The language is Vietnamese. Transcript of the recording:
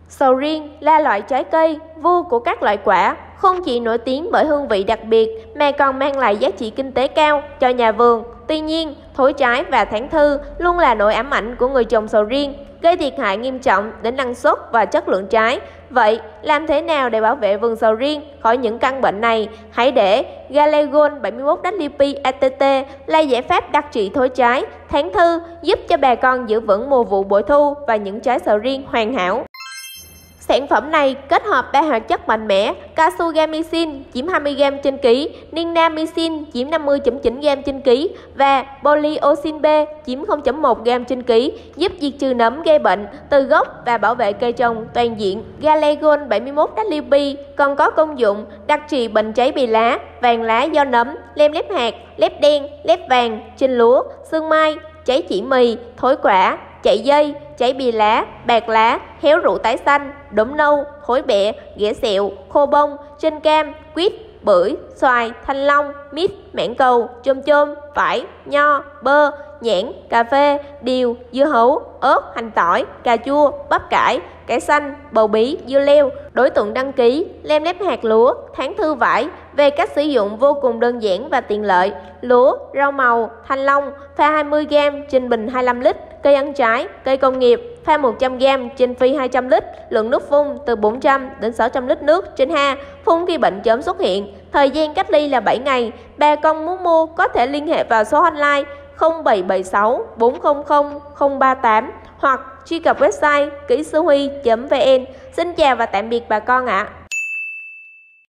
Sầu riêng là loại trái cây vua của các loại quả, không chỉ nổi tiếng bởi hương vị đặc biệt mà còn mang lại giá trị kinh tế cao cho nhà vườn. Tuy nhiên, thối trái và thán thư luôn là nỗi ám ảnh của người trồng sầu riêng, gây thiệt hại nghiêm trọng đến năng suất và chất lượng trái. Vậy, làm thế nào để bảo vệ vườn sầu riêng khỏi những căn bệnh này? Hãy để Galegon 71WP ATT là giải pháp đặc trị thối trái, thán thư, giúp cho bà con giữ vững mùa vụ bội thu và những trái sầu riêng hoàn hảo. Sản phẩm này kết hợp 3 hoạt chất mạnh mẽ: Casugamycin chiếm 20g trên ký, Ninnamycin chiếm 50.9g trên ký và Polyoxin B chiếm 0.1g trên ký, giúp diệt trừ nấm gây bệnh từ gốc và bảo vệ cây trồng toàn diện. Galegon 71WP còn có công dụng đặc trị bệnh cháy bì lá, vàng lá do nấm, lem lép hạt, lép đen, lép vàng trên lúa, xương mai, cháy chỉ mì, thối quả, chạy dây, cháy bì lá, bạc lá, héo rũ tái xanh, đốm nâu, thối bẹ, ghẻ sẹo, khô bông trên cam, quýt, bưởi, xoài, thanh long, mít, mãng cầu, chôm chôm, vải, nho, bơ, nhãn, cà phê, điều, dưa hấu, ớt, hành tỏi, cà chua, bắp cải, cải xanh, bầu bí, dưa leo. Đối tượng đăng ký: lem lép hạt lúa, thán thư vải. Về cách sử dụng vô cùng đơn giản và tiện lợi: lúa, rau màu, thanh long pha 20g trên bình 25 lít, cây ăn trái, cây công nghiệp pha 100g trên phi 200 lít, lượng nước phun từ 400 đến 600 lít nước trên ha, phun khi bệnh chớm xuất hiện. Thời gian cách ly là 7 ngày. Bà con muốn mua có thể liên hệ vào số hotline 0776 400 038 hoặc truy cập website kỹ sư huy.vn. Xin chào và tạm biệt bà con ạ.